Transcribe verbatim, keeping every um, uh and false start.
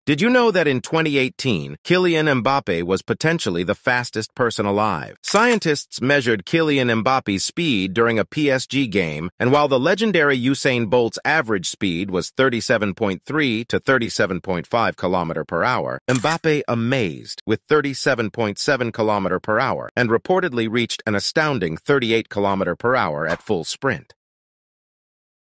Did you know that in twenty eighteen, Kylian Mbappe was potentially the fastest person alive? Scientists measured Kylian Mbappe's speed during a P S G game, and while the legendary Usain Bolt's average speed was thirty-seven point three to thirty-seven point five kilometer per hour, Mbappe amazed with thirty-seven point seven kilometer per hour and reportedly reached an astounding thirty-eight kilometer per hour at full sprint.